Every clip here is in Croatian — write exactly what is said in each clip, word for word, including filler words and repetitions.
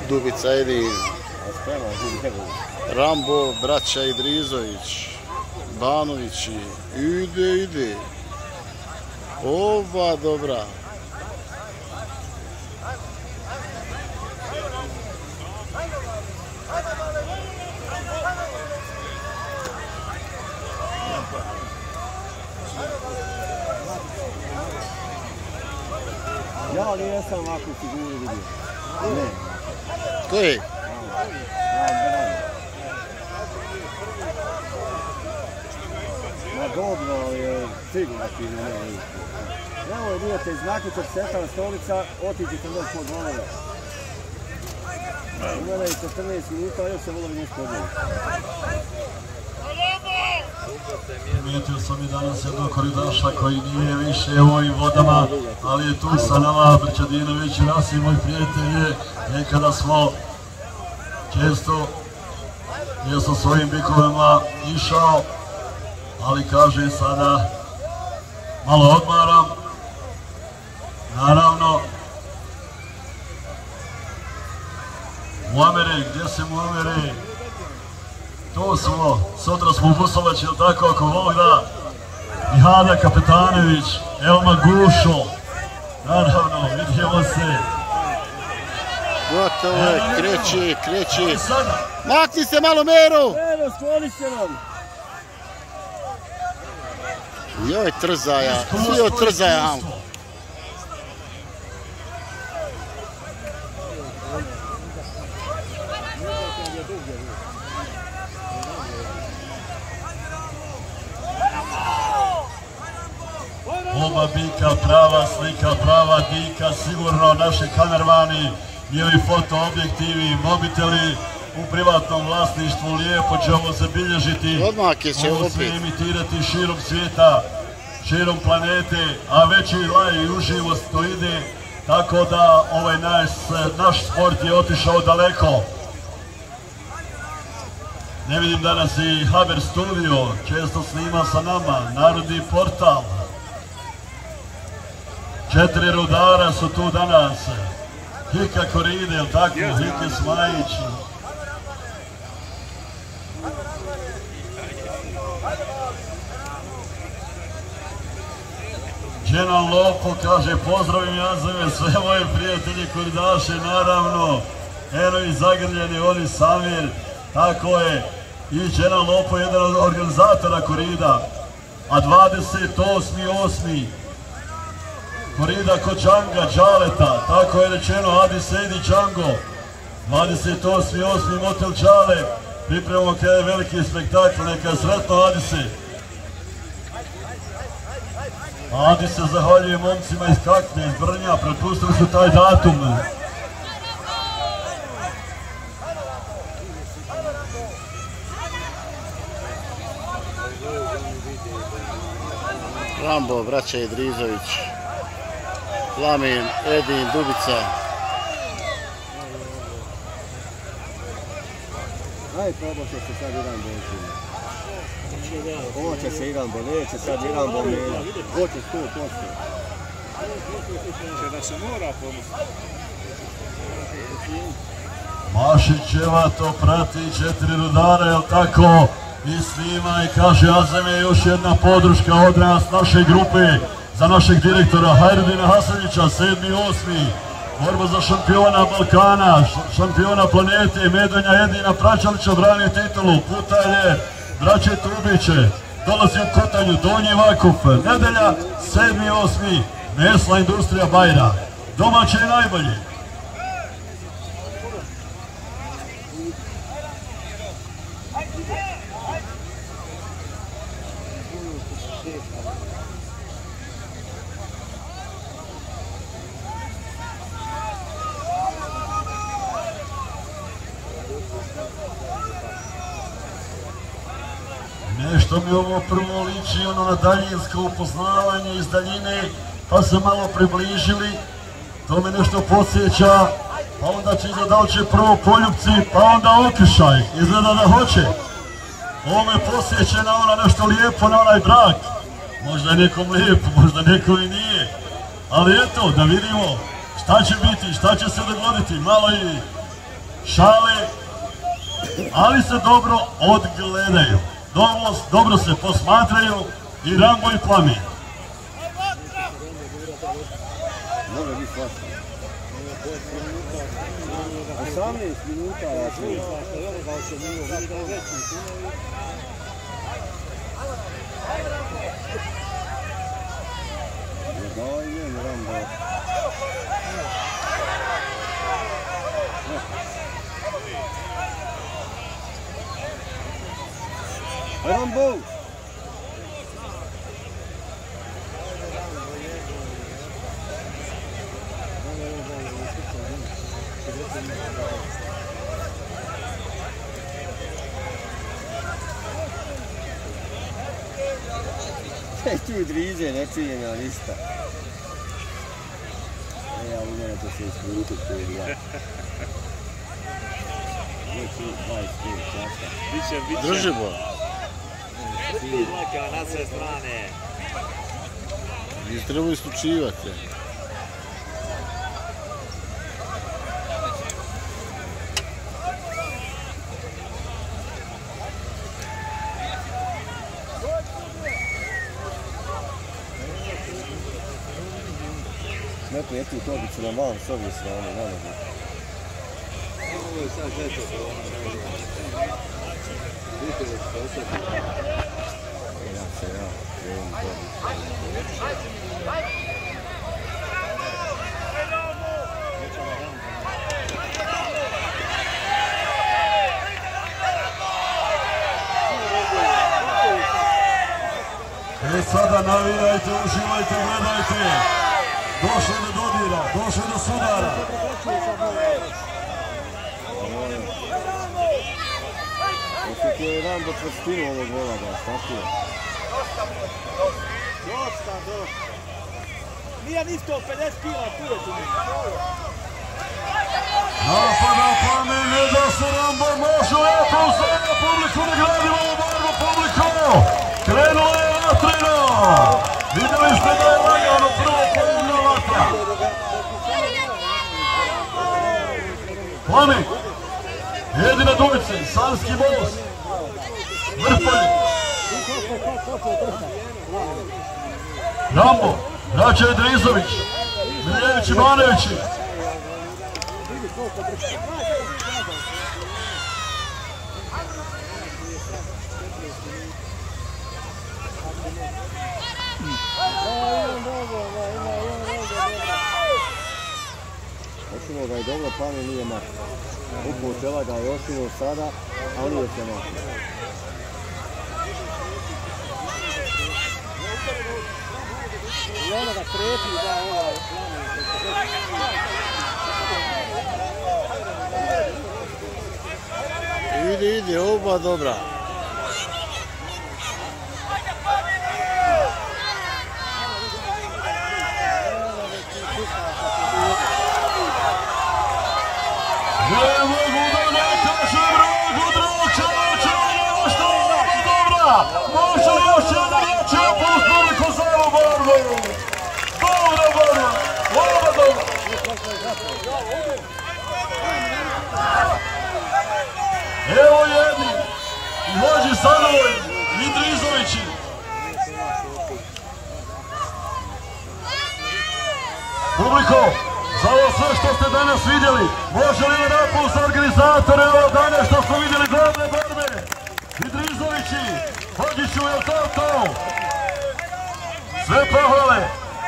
E.Dubica, Edi, Rambo, Braća, Idrizović, Banovići, ide, ide. Ova dobra. Ja li jesam ovakvu figuru vidio? Ne. Koji? Ma dobro je figurativno, ne vidite. Evo idete iz nakon setala stolica, otiđite do pod volove. Uvele je četrnaest minuta, još se volovi nešto odnovi. Primijetio sam i danas jednog koridaša koji nije više u ovim vodama, ali je tu sa nama Brćadinović i nas i moj prijatelj. Nekada smo često je sa svojim bikovima išao, ali kaže sada malo odmaram. Naravno, Muamere, gdje se Muamere? To smo, sutra smo u Busovaći, ili tako, ako Bog da. Mihada Kapetanović, Elma Gušo, naravno, vidimo se. Gotovo je, kreće, kreće. Makni se malo, Meru! Meru, skloni se nam! Joj, trzaja, svi od trzaja. Oba bika, prava slika, prava dika, sigurno naši kamermani, njihovi fotoobjektivi, mobiteli u privatnom vlasništvu, lijepo će ovo zabilježiti, ovo sve emitirati širom svijeta, širom planete, a već i live i uživo to ide, tako da ovaj naš, naš sport je otišao daleko. Ne vidim danas i Haber studio, često snima sa nama, Narodni portal. Četiri rudara su tu danas, Hika Koride, jel tako, Hike Smajići. Dženan Lopo kaže, pozdravim Jazove, sve moje prijatelje koridaše, naravno, eno i zagrljeni, oni Samir, tako je, i Dženan Lopo je jedan od organizatora Korida, a dvadeset osmi osmi Korida kod Čanga, Čaleta, tako je rečeno, Adi Sejdi Čango, dvadeset osmi osmi Motel Čale, pripremamo kada je veliki spektakl, neka sretno Adi se. Adi se zahvaljuje momcima iz Kakne, iz Brnja, prepustili su taj datum. Rambo, Braća, Idrizović, Plamen, Edi, E.Dubica. Aj, probao će se sad jedan bolj. Ovo će se jedan bolj, neće sad jedan bolj mena. Hoće sto posto. Će da se mora pomoći. Mašićeva to prati, četiri rudara, jel tako? I snima i kaže, Azem je još jedna podrška od nas, naše grupe, za našeg direktora Hajrudina Hasanića, sedmi osmi borba za šampiona Balkana, šampiona planete, Medvenja Edina Pračalića brani titulu, Putalje, Braće Trubiće, dolazi u Kotanju, Donji Vakuf, nedelja, sedmi osmi Mesla industrija Bajra, domaće i najbolji. Nešto mi ovo prvo liči ono na daljinsko upoznavanje iz daljine, pa se malo približili, to me nešto podsjeća, pa onda će izgleda da će prvo poljupci, pa onda okršaj, izgleda da hoće. Ovo me podsjeća na ono nešto lijepo, na onaj brak, možda je nekom lijepo, možda nekom i nije, ali eto, da vidimo šta će biti, šta će se dogoditi, malo i šale, ali se dobro odgledaju. Dobro, dobro se posmatraju i Rambo i Plamen. Može biti svašta. osamnaest minuta, ja čujem. Daj njen Rambo. Rambo! Ej, tu Idrize, ne čujem ja ništa. E, ali nemojte se iskruti Korida. Držimo. Neka na sve strane. Mi trebamo isključivati. Neko je tu torbicu na malo s ovdje strane, na nogu. Ovo je sad žeto. Ja se ja, krenem torbicu. E sada navijajte, uživajte, gledajte. Došlo je do dodira, došlo je do sudara. Osjetio je Rambo čvrstinu ovog gola, da, statio. Dosta, dosta. Nije nisto pedeset kila, tu je tu. Napada Plamen, ne da se Rambo može, aplauz za publiku, ne gradimo ovu borbu publiku. Krenulo je vatrino. Vidjeli ste da je lagano prvo polovna vatra. Plamen, jedina Dubice, Sanski most, Vrpolje. Rambo, Braća Idrizović, Mrljevci, Banovići. Očinuo ga je dobro, Plamen nije mak. Upravo čela ga je očinuo sada, a nije se mak. I ono ga trepi da ovaj Plamen. Ide, ide, oba dobra. Ne mogu da ne kažem rogu drug čovječe, ovo što je ovo dobra. Može li još jedan riječ je pustili ko za ovu borbu. Dobra borba, ovo dobra. Evo jedni, i vođi Sanovi, Idrizovići. Publiko, za ovo sve što ste danas vidjeli, može li jedan aplauz za organizatore ovo dane što smo vidjeli glavne borbe? Idrizovići, Hođiću, je to to? Sve pohvale!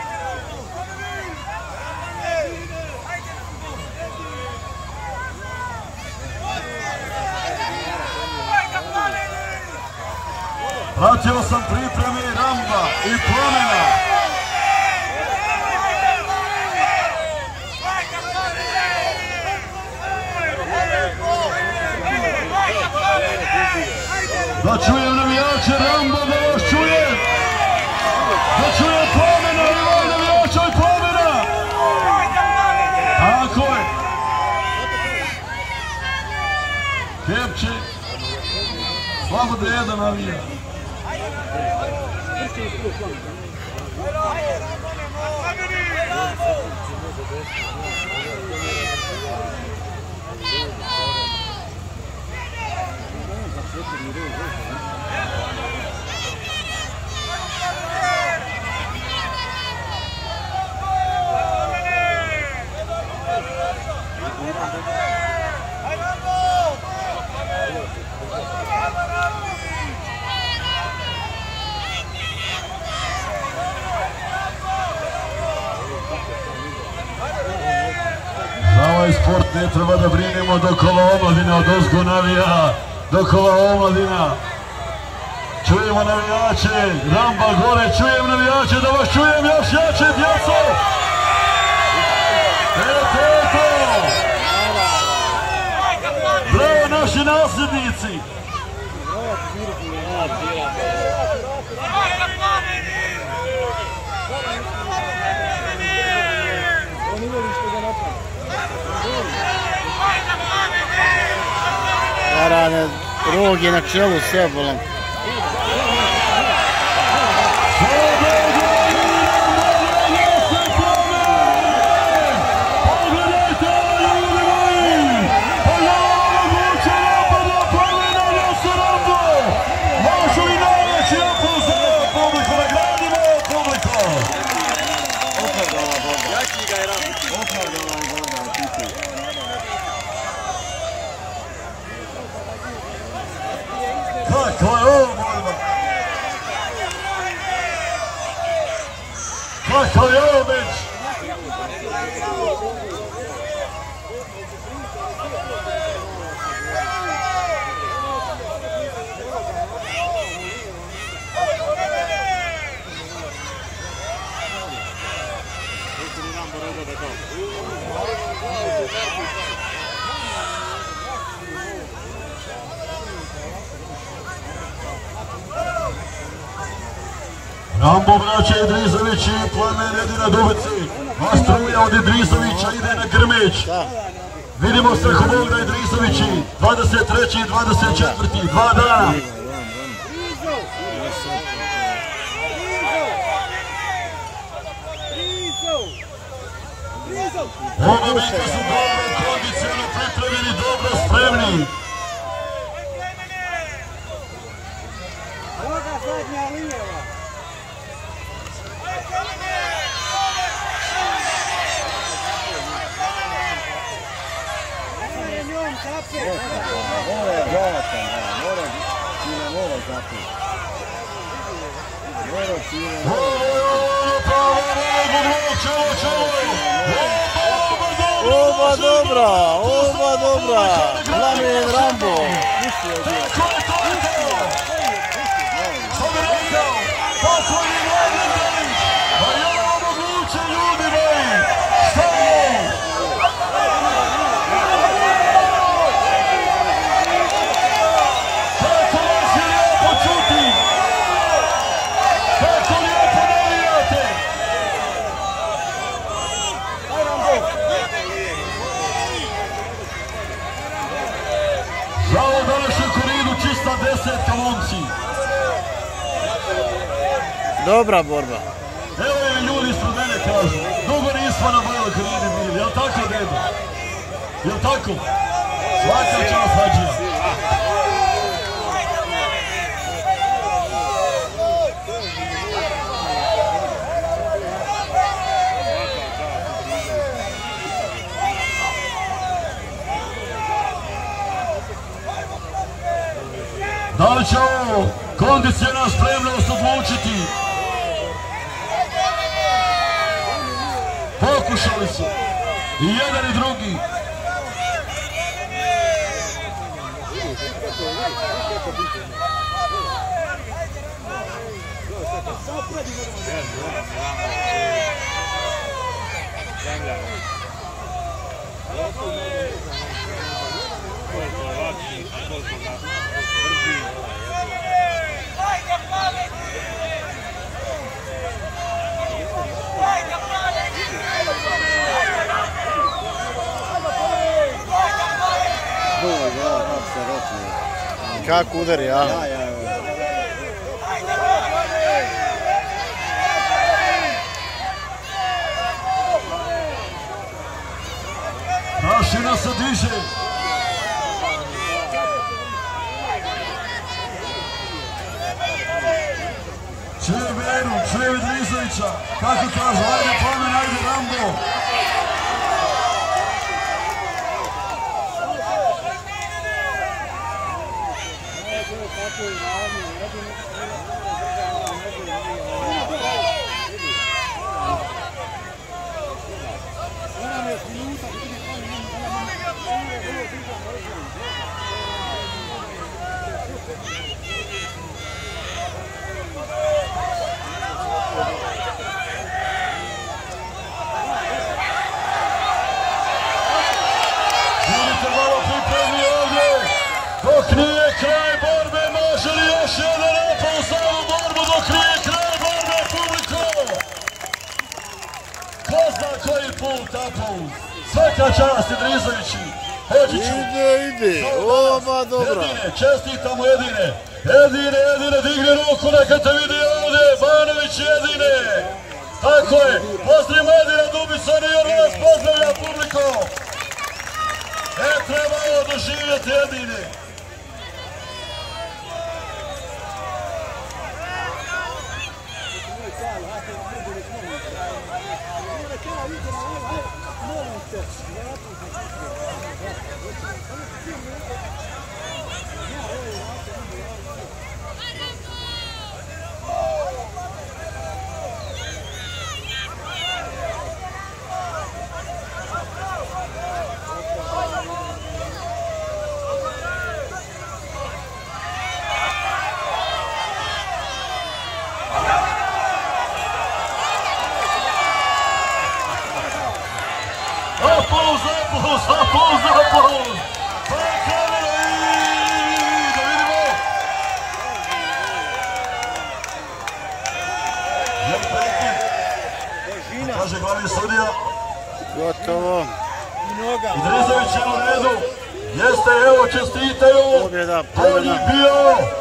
Pratio sam pripreme Ramba i Plamena. Da čujem navijače Ramba, da vas čujem! Da čujem Plamena, ima navijača i Plamena! Tako je! Kepče, slabo da jedan navija. Thank you. Sport ne treba da brinemo dok ova omladina od ozgo navija, dok ova omladina. Čujemo navijače, Ramba gore, čujem navijače, da vas čujem još jače, djeco! Eto, eto! Bravo naši nasljednici! Jarane, rog je na čelu s ebolom. Kako je ovo borba? Kako je ovo meč? Rambo, braća Idrizović i Plamen jedi na Dubici. Struja od Idrizovića ide na Grmeć. Vidimo Strahovog na Idrizovići, dvadeset treći i dvadeset četvrti, dva dana. Oba bika su dobro kondicionalno pripremljeni, dobro spremni. Mora je gledatan, mora Čile, mora zapiti. Mora Čile, mora. Oba dobra, oba dobra. Plamen Rambo. Za ovo današnju Koridu čista desetka, momci. Dobra borba. Evo je ljudi ispred mene kažu, dugo nismo na Bajloj Koridi bili, jel' tako, dedo? Jel' tako? Svaka čast, hađija. Da li će ovo kondicionalna spremnost odlučiti? Pokušali su i jedan i drugi. Kako udari, ja? Ja, ja, ja. Mašina se diže. čuje Beru, čuje Idrizovića. Kako kaže, ajde Plamen, ajde Rambo. Dok nije kraj borbe, može li još jedan aplauz za ovu borbu dok nije kraj borbe, publiko? Ko zna koji put aplauz? Svaka čast Idrizovići, Hođiću. Ide, ide, oba dobra. Edine, čestitamo Edine. Edine, Edine, digni ruku, neka te vidi ovdje, Banovići Edine. Tako je, pozdravimo Edine, Dubica, nije vas pozdravlja publiko. E, treba ovo doživjeti Edine. Aplauz, aplauz, aplauz, aplauz! Pa kamera i da vidimo! Jel prekid? Kaže glavni sudija. Gotovo. Idrizović je u redu. Jeste, evo, čestitaju. Pobjeda, Bolji pobjeda. bio.